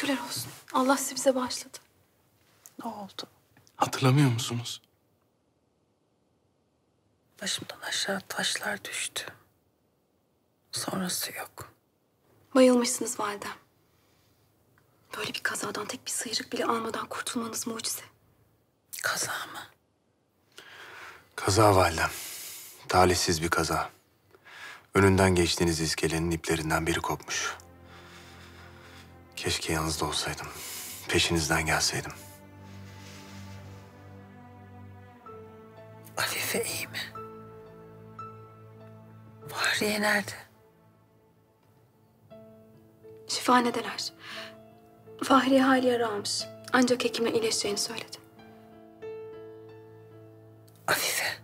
Şükürler olsun. Allah sizi bize bağışladı. Ne oldu? Hatırlamıyor musunuz? Başımdan aşağı taşlar düştü. Sonrası yok. Bayılmışsınız validem. Böyle bir kazadan tek bir sıyrık bile almadan kurtulmanız mucize. Kaza mı? Kaza validem. Talihsiz bir kaza. Önünden geçtiğiniz iskelenin iplerinden biri kopmuş. Keşke yanınızda olsaydım. Peşinizden gelseydim. Afife iyi mi? Fahriye nerede? Şifahanedeler. Fahriye hali yara almış. Ancak hekime iyileşeceğini söyledi. Afife.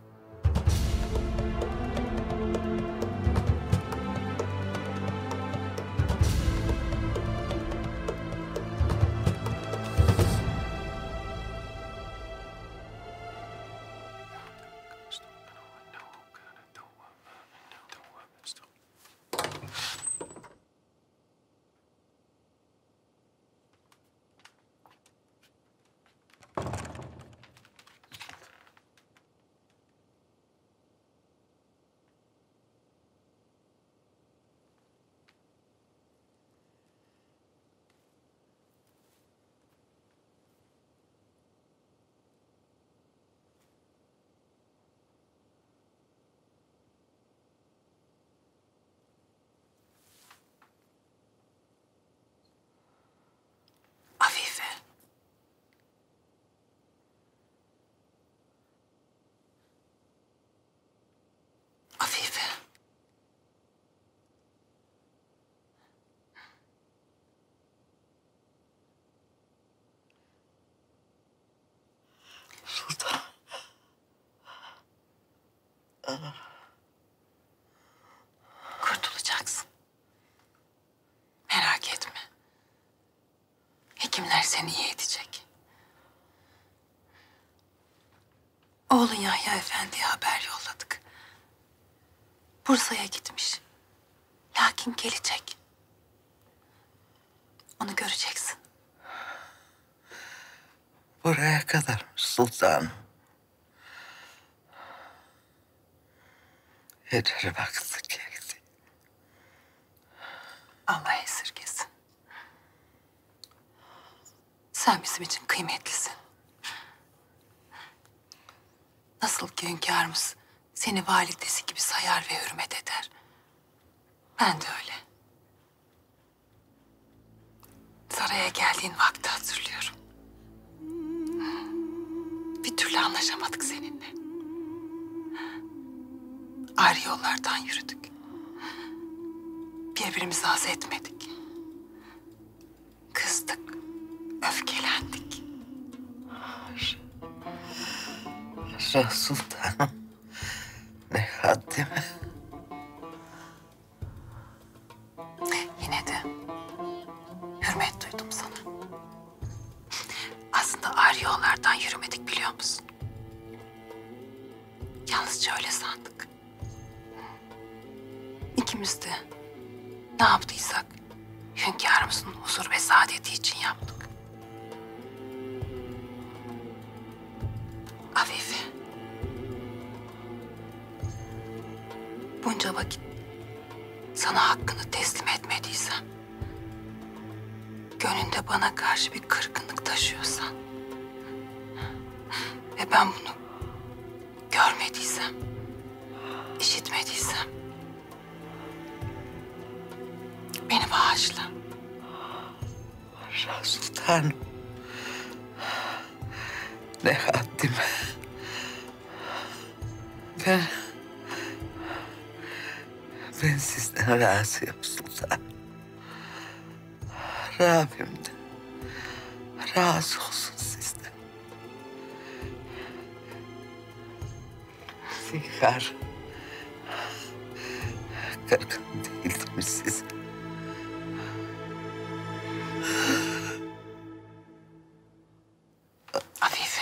Afife. Afife. Sultan. Kurtulacaksın. Merak etme. Hekimler seni iyi edecek. Oğlun Yahya Efendi'ye haber yolladık. Bursa'ya gitmiş. Lakin gelecek. Onu göreceksin. Buraya kadarmış sultanım. Ecel vakti geldi. Allah esirgesin. Sen bizim için kıymetlisin. Nasıl ki hünkârımız seni validesi gibi sayar ve hürmet eder. Ben de öyle. Saraya geldiğin vakti hatırlıyorum. Bir türlü anlaşamadık seninle. Ayrı yollardan yürüdük. Birbirimizi haz etmedik. Kızdık, öfkelendik. Sultanım. Ne haddime. Yine de hürmet duydum sana. Aslında ayrı yollardan yürümedik biliyor musun? Yalnızca öyle sandık. İkimiz de ne yaptıysak hünkârımızın huzur ve saadeti için yaptık. Afife. Bunca vakit sana hakkını teslim etmediysem, gönlünde bana karşı bir kırgınlık taşıyorsan ve ben bunu görmediysem, işitmediysem beni bağışla. Sultanım. Ne haddime. Ben sizden razıyım sultanım. Rabbim de razı olsun sizden. Zihar kırgın değildim size. Afife.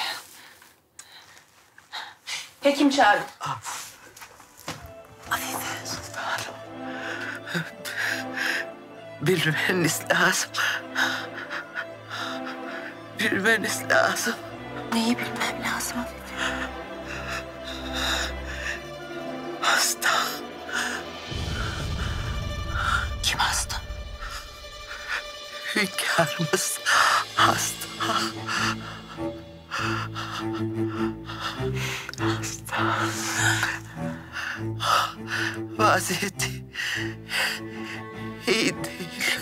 Hekim çağırın. Afife. Bilmeniz lazım. bilmeniz lazım. Neyi bilmem lazım Afife? Hasta. Kim hasta? Hünkârımız hasta. Hasta. Vaziyeti iyi değil.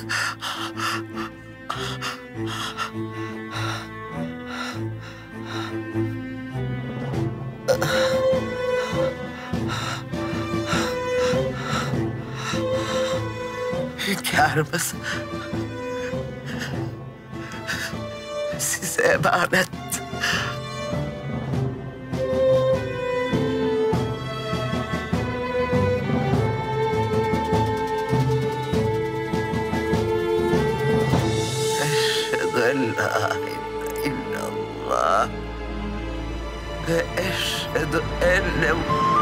Hünkârımız size emanet. Eşhedü en la ilahe illallah ve eşhedü enne